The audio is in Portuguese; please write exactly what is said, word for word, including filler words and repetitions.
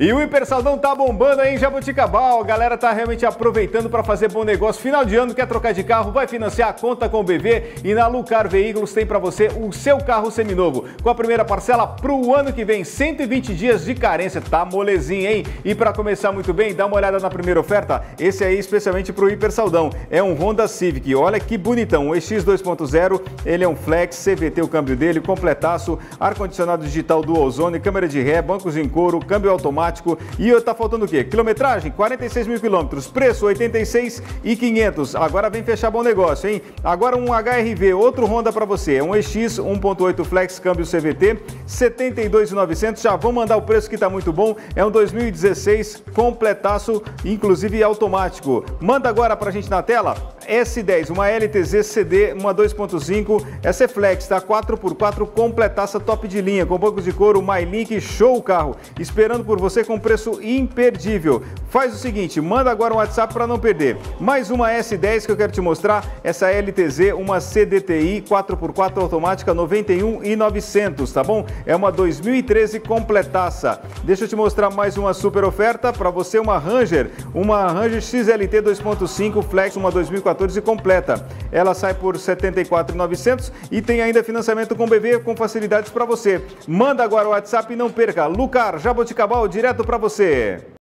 E o Hipersaldão tá bombando aí em Jaboticabal, a galera tá realmente aproveitando para fazer bom negócio. Final de ano, quer trocar de carro, vai financiar, conta com o B V e na Lucar Veículos tem para você o seu carro seminovo. Com a primeira parcela pro ano que vem, cento e vinte dias de carência, tá molezinha, hein? E para começar muito bem, dá uma olhada na primeira oferta, esse aí especialmente pro Hipersaldão. É um Honda Civic, olha que bonitão, o E X dois ponto zero, ele é um flex, C V T o câmbio dele, completaço, ar-condicionado digital Dual Zone, câmera de ré, bancos em couro, câmbio automático. E tá faltando o quê? Quilometragem? quarenta e seis mil quilômetros. Preço oitenta e seis mil e quinhentos. Agora vem fechar bom negócio, hein? Agora um H R V, outro Honda para você. Um E X um ponto oito Flex, câmbio C V T, setenta e dois mil e novecentos. Já vou mandar o preço que tá muito bom. É um dois mil e dezesseis completaço, inclusive automático. Manda agora pra gente na tela. S dez, uma L T Z C D, uma dois ponto cinco. Essa é Flex, tá? quatro por quatro, completaça top de linha, com bancos de couro, MyLink, show o carro. Esperando por você com preço imperdível. Faz o seguinte, manda agora um WhatsApp para não perder. Mais uma S dez que eu quero te mostrar, essa L T Z, uma C D T I quatro por quatro automática, noventa e um mil e novecentos, tá bom? É uma dois mil e treze completaça. Deixa eu te mostrar mais uma super oferta para você, uma Ranger, uma Ranger X L T dois ponto cinco Flex, uma dois mil e quatorze completa. Ela sai por setenta e quatro mil e novecentos e tem ainda financiamento com B V com facilidades para você. Manda agora o WhatsApp e não perca. Lucar, Jaboticabal, direto para você.